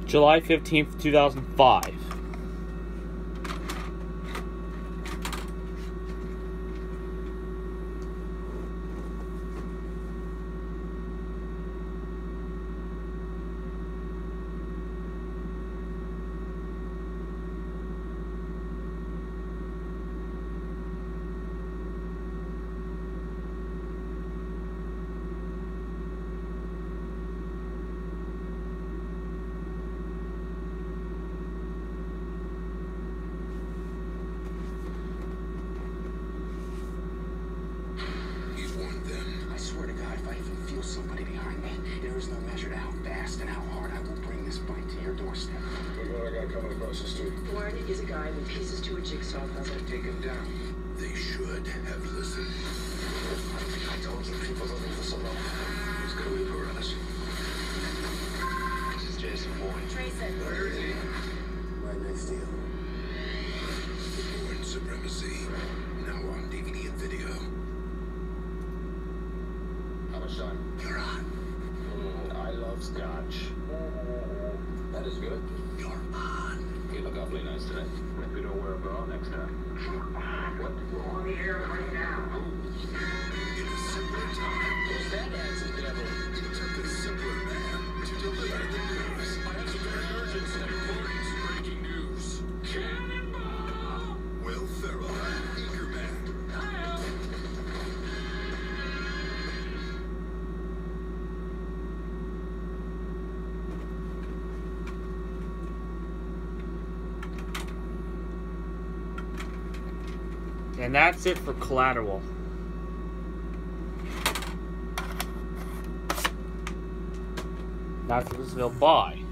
July 15th, 2005. Somebody behind me. There is no measure to how fast and how hard I will bring this bite to your doorstep. Look what I got coming across the street. Warren is a guy with pieces to a jigsaw puzzle. Take him down. They should have listened. I told you people don't leave us alone. He's coming for us. This is Jason Bourne. Trayson. Where is he? Right next to you. Bourne Supremacy. Now on DVD and video. How much time? You're on. I love scotch. That is good. You're on. You look awfully nice today. Hope you don't wear a bra next time. What? We're on the air right now. In a simpler time. Who's that handsome devil? It took a simpler man to deliver the news. I have some very urgent police breaking news. Cannonball! Will Ferrell, Anchorman. And that's it for Collateral. That's what this will buy.